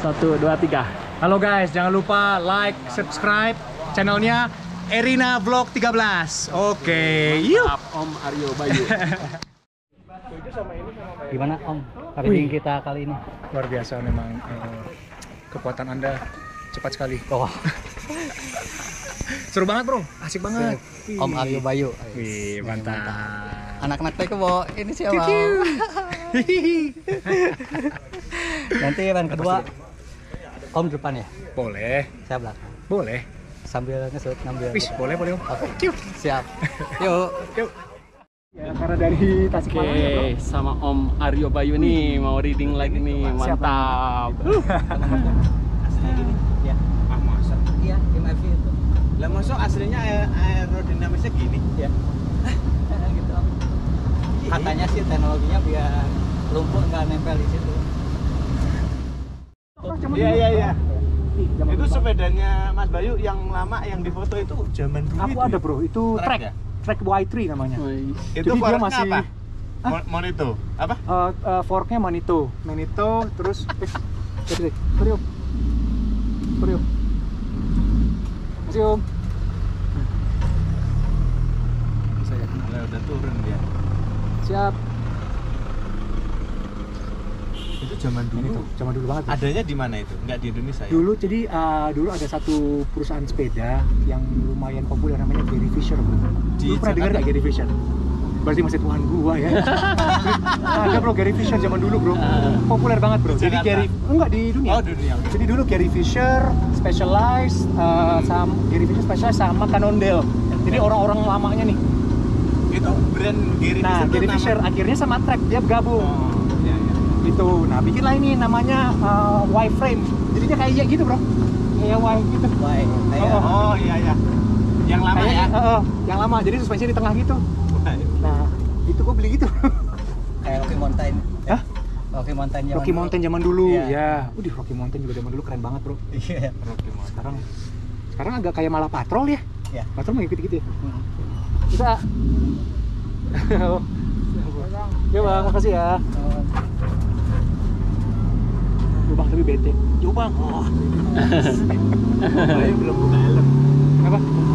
1, 2, 3. Halo guys, jangan lupa like, subscribe channelnya Erina Vlog 13. Oke, yuk. Om Aryo Bayu. Gimana Om riding kita kali ini? Luar biasa memang, kekuatan Anda cepat sekali. Wah, Seru banget bro, asik banget. Om Aryo Bayu. Wih, mantap. Anak-anak teh bawa ini siapa? Nanti event kedua Om depan ya? Boleh, Saya belakang. boleh. Sambil ngesut ngambil. Wih, boleh, boleh. Oke. Siap. Yuk. Yuk. Ya, karena dari Tasikmalaya ya, bro. Oke, sama Om Aryo Bayu nih mau reading lagi nih, mantap. Aslinya gini. Ya. Ah masa? Iya, MFV itu. Lah masuk aslinya aerodinamisnya gini? Ya. Gitu Om. Katanya sih teknologinya biar lumpur nggak nempel di situ. Iya. Itu sepedanya Mas Bayu yang lama yang di foto itu zaman dulu. Aku itu ada ya? bro, itu Trek track, ya? track Y3 namanya. Itu Jadi dia forknya masih- apa? Monito. Apa? Forknya Manito, terus sorry Om. Masih Om. Lah udah turun dia. Siap. Itu zaman Ini dulu. tuh, zaman dulu banget. Bro. Adanya di mana itu? Enggak di Indonesia ya? Dulu jadi dulu ada satu perusahaan sepeda yang lumayan populer namanya Gary Fisher bro. Di Lu pernah dengar Jakarta? nggak Gary Fisher? Berarti masih Tuhan gua ya. Ada bro Gary Fisher zaman dulu bro. Populer banget bro. Di Jadi Jakarta? Gary enggak di dunia. Oh, dunia. Jadi dulu Gary Fisher Specialized sama Gary Fisher Specialized sama Cannondale. Jadi orang-orang lamanya nih. Itu brand Gary Nah, Fisher. Gary tuh Fisher akhirnya sama Trek dia gabung. Oh, iya. Gitu. Nah, bikinlah ini namanya Y-frame. Jadi dia kayak gitu, bro. Kayak Y gitu. Baik. Oh, iya. Yang lama Kayak, ya? yang lama. Jadi suspensinya di tengah gitu. Nah, itu gua beli gitu. Kayak Rocky Mountain. Hah? Rocky Mountain zaman Rocky dulu. Mountain zaman dulu. Iya. Ya. Rocky Mountain juga zaman dulu keren banget, bro. Iya. Sekarang agak kayak malah patrol ya. Iya. Patrol mah gitu-gitu ya. Bisa. Ya bang, makasih ya. Yo bang, tapi bete. Yo bang. Oh. Bayu belum buka helm. Apa?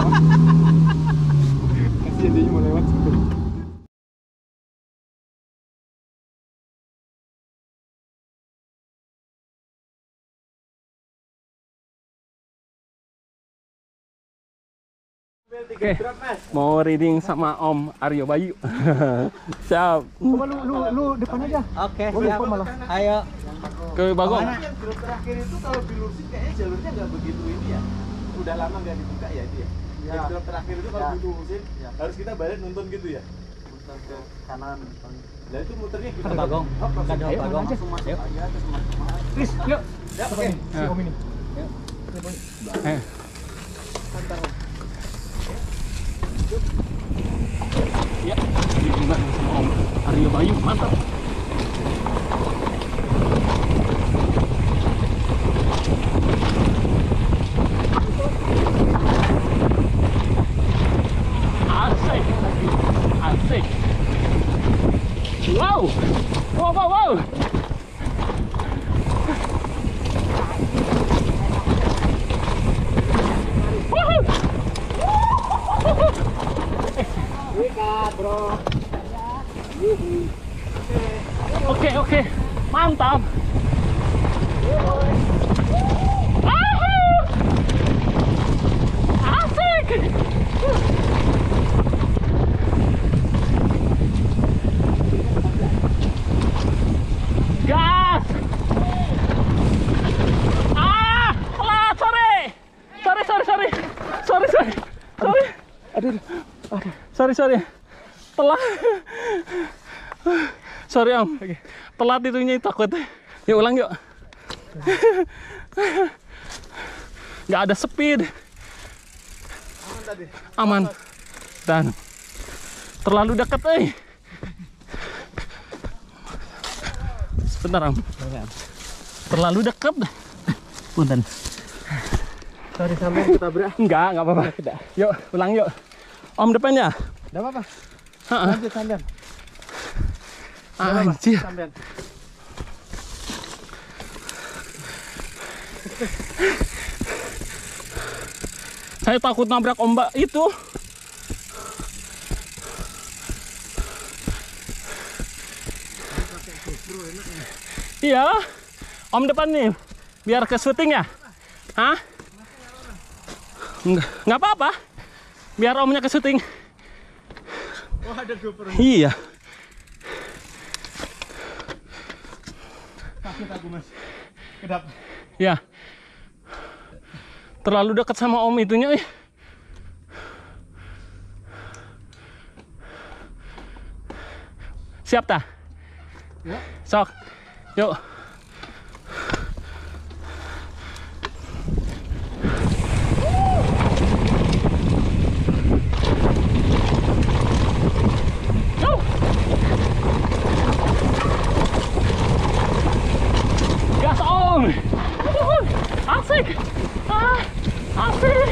Kasihan dia mau lewat situ. Oke, mau reading sama Om Aryo Bayu. Siap. Coba lu depan aja. Oke, Gua lupa malah. Ayo. Ke Bagong. Yang grup terakhir itu kalau dilurusin kayaknya jalurnya nggak begitu ini ya. Udah lama nggak dibuka ya dia. Ya. Yang grup terakhir itu kalau Ya. dilurusin harus kita balik nonton gitu ya. Muter ke kanan. Lah itu muternya gitu. Ke Bagong. Ke Ayo, Bagong. aja. Yuk. Please, yuk. Ya, oke. Si Om ini. Ya, reading bareng sama Om Aryo Bayu, mantap. Asik. Asik. Wow. Wow. Oke. Mantap. Asik. Gas. Pelat, sorry. Aduh. Sorry. Telat. Sorry Om. Telat itunya takut. Yuk ulang yuk. Nggak ada speed. Aman. Dan terlalu dekat, Sebentar Om. Terlalu dekat. Punten. Sorry sampai ketabrak. Enggak apa-apa. Yuk, ulang yuk. Om depannya. Enggak apa-apa. Heeh. Lanjut sampean. Anjir. Sampean. Saya takut nabrak ombak itu. Iya, Om depan nih, biar ke syuting ya. Hah? Nggak apa-apa, biar Omnya ke syuting. Oh, ada GoPro. Iya. Takut aku, Mas. Kedap. Ya. Terlalu dekat sama Om itunya. Siap tak? Ya. Sok. Yuk. Go. Gas on. Asik. Asik.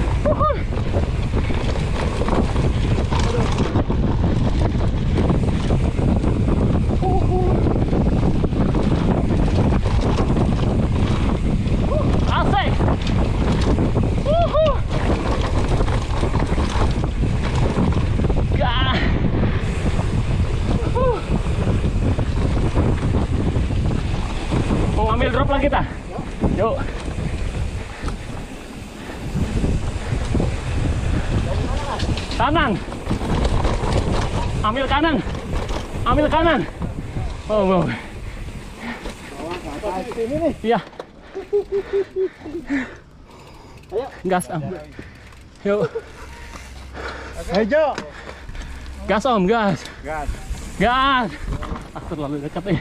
Asik. Mau ambil drop lagi kita? Yuk. Kanan. Ambil kanan. Ambil kanan. Oh. Iya. Ayo. Gas Om. Yuk. Ayo. Gas Om, gas. Gas. Gas. Terlalu dekat nih.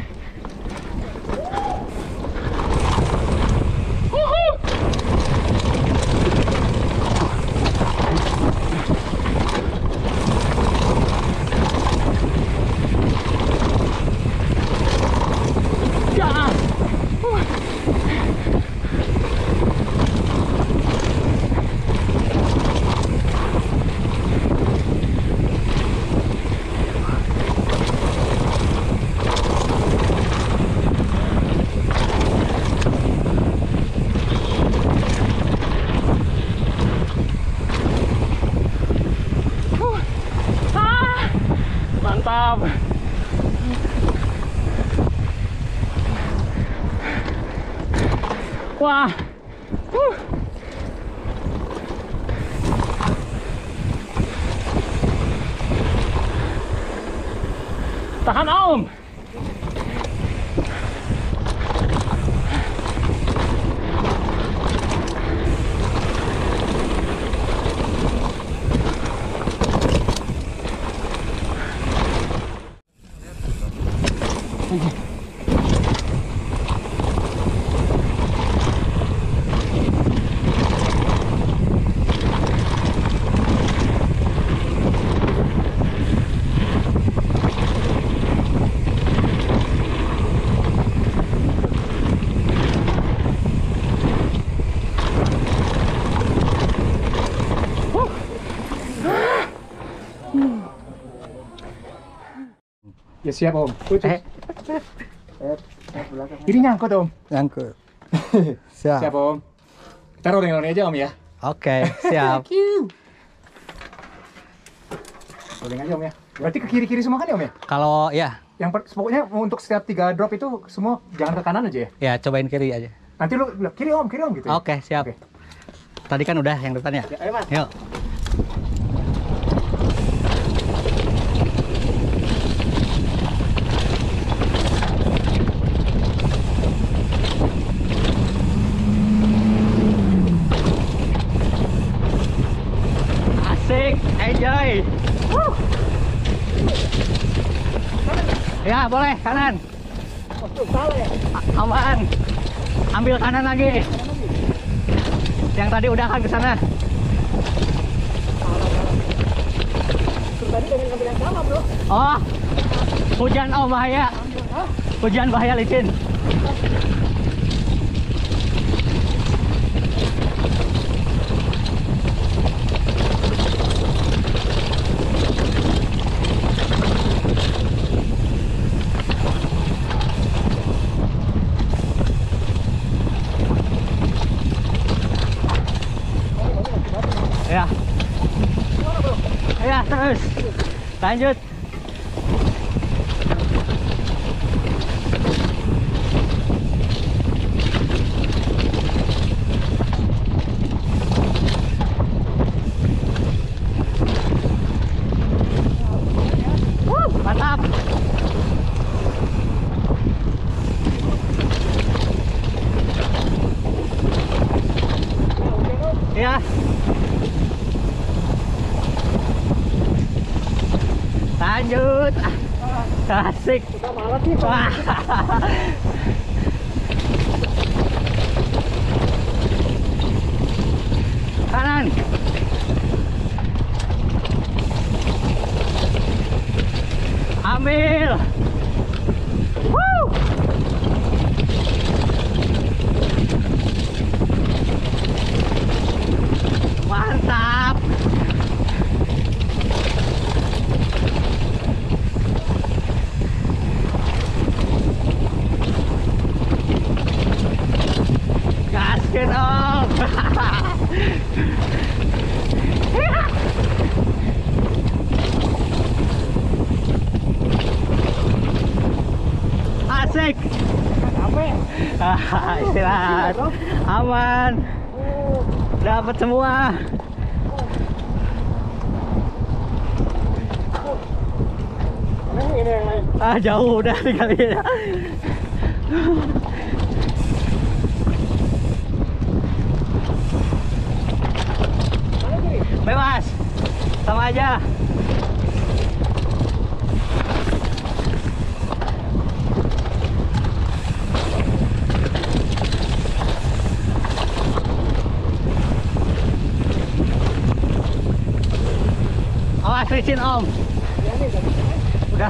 Mantap. Wah. Tahan Om. Ya siap Om. Ini nyangkut Om. Nyangkut. Siap Om. Kita rolling aja Om ya. Oke, siap. Thank you. Rolling aja Om ya. Berarti ke kiri-kiri semua kan ya Om ya? Kalau ya, Pokoknya untuk setiap 3 drop itu semua jangan ke kanan aja ya. ya cobain kiri aja. Nanti lu bilang kiri Om gitu. Ya? Oke, siap. Oke. Tadi kan udah yang depan ya. Ya, ayo Mas. Yuk. Asik, enjoy. Ya, boleh kanan. Aman. Ambil kanan lagi. Yang tadi udah kan ke sana. Tadi pengen ngambil yang sama, Bro. Oh. Hujan bahaya. Hujan bahaya licin. Ya, terus. Lanjut. Mantap. Ya. Lanjut. Asik. Kanan. Ambil. Woo. Mantap. Gaskin om. Asik. Istirahat. Aman. Dapat semua. Jauh udah tinggal ini. Bebas. Sama aja. Awas licin om. Udah.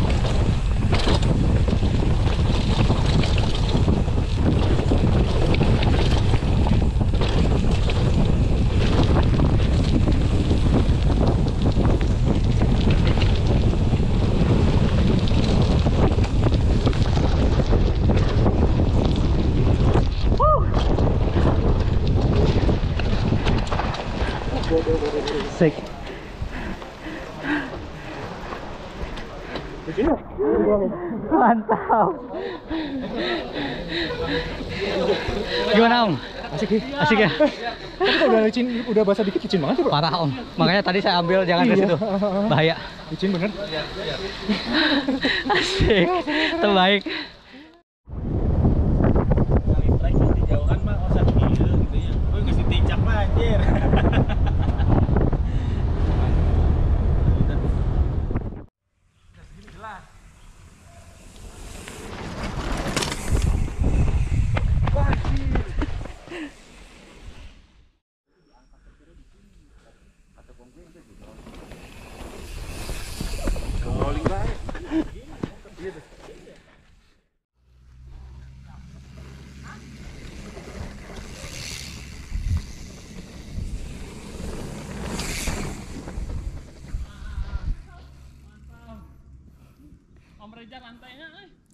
Sik. Mantap. Gimana om? Asik sih. Asik ya? Tapi kalau udah licin, udah basah dikit licin banget ya bro. Parah om. Makanya tadi saya ambil jangan ke Iya. situ. Bahaya. Licin bener. Asik. Terbaik. Dijauhkan mah osan gitu ya. Gue nggak ditincak mah anjir. Om Reza rantainya.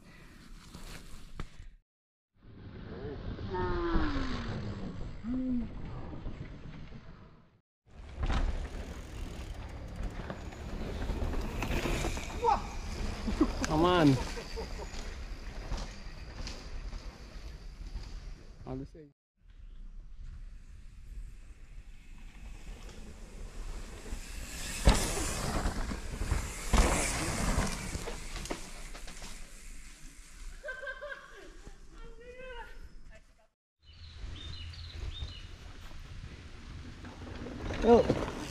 Aman. Bagus sih. Yuk.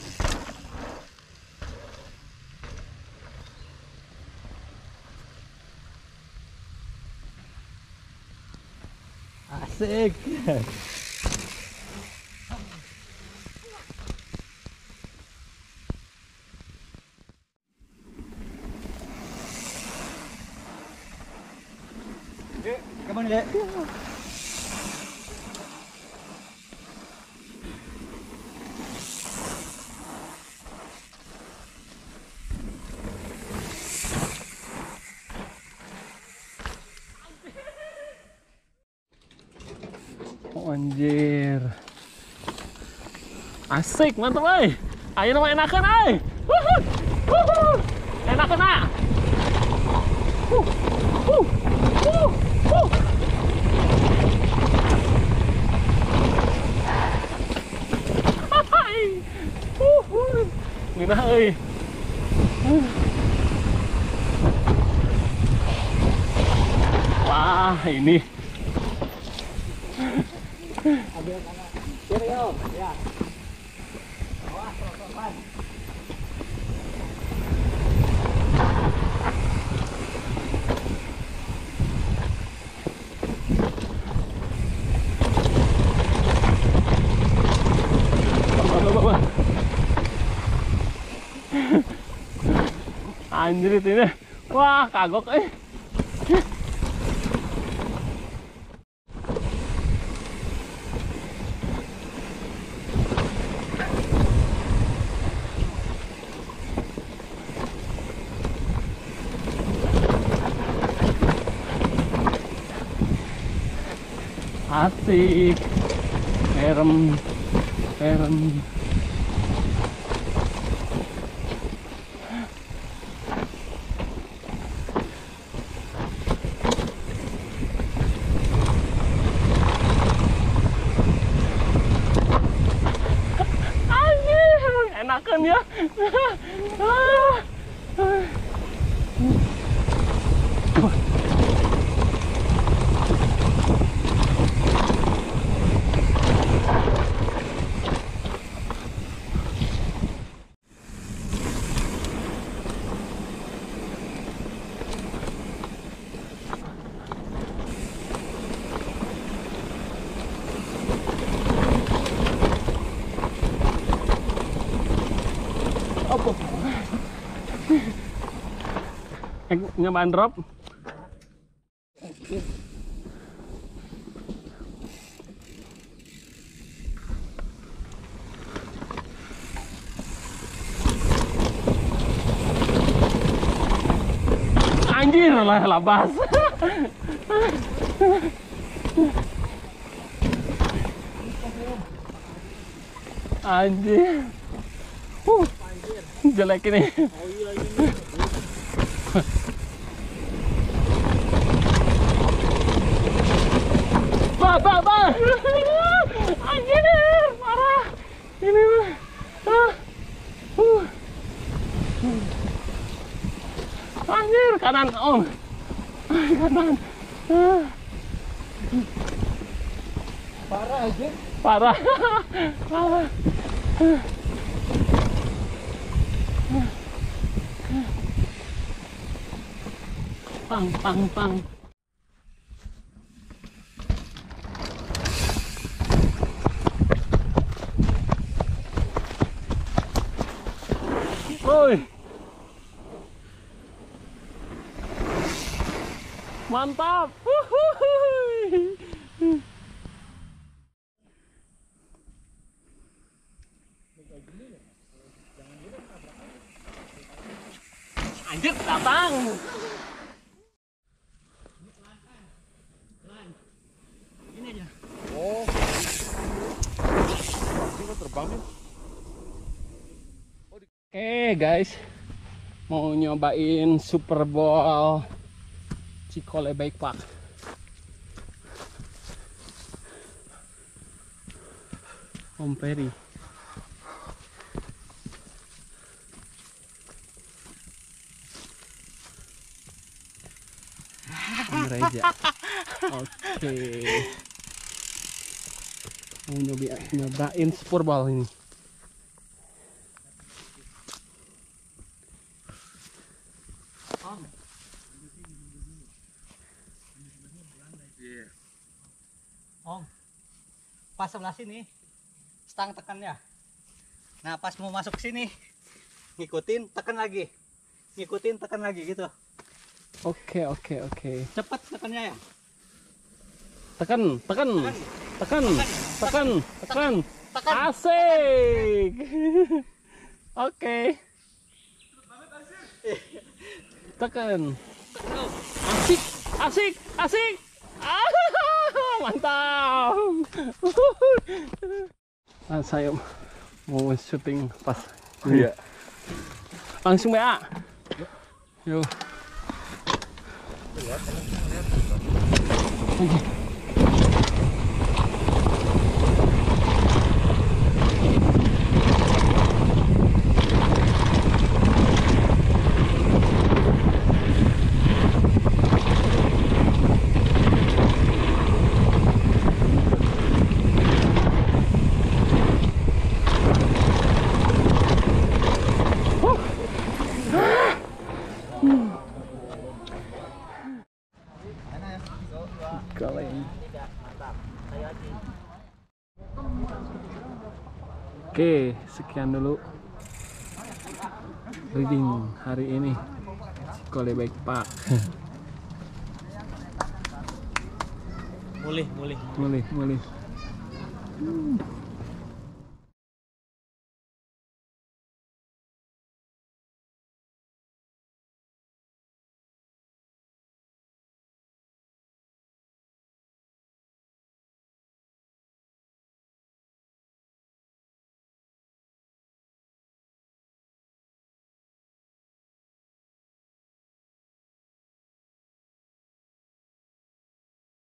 Asik. Kapan deh? Oh, anjir. Asik, mantap ay. Ayo nama enakan ay. Enak kena. Ngina euy. Wah, ini. Kiri Om, ya. Awas, pelan-pelan. Anjir itu ini. Wah, kagok Asik. Merem. Enakan ya. Apa? Nyobain drop. Anjir lah labas. Anjir. Jelek ini. Bah. Anjir, parah. Ini mah. Anjir, kanan Om. Kanan. Parah aja. Parah. Pang. Woi. Mantap. Anjir, datang. Ini aja. Oh. Ini terbang nih. Oke guys, mau nyobain Super Bowl Cikole Bike Park. Om Peri. Om Reja. Oke. Mau nyobain Super Bowl ini. Om, pas sebelah sini, stang tekan ya. Nah, pas mau masuk ke sini, ngikutin, tekan lagi, gitu. Oke. Cepet tekannya ya. Tekan. Tekan. Asik. Oke. Tekan. Asik. Mantap. Nah, saya mau syuting pas. Iya. Langsung ya. Yuk. Oke, sekian dulu reading hari ini Cikole Bike Park. Mulih. Mulih.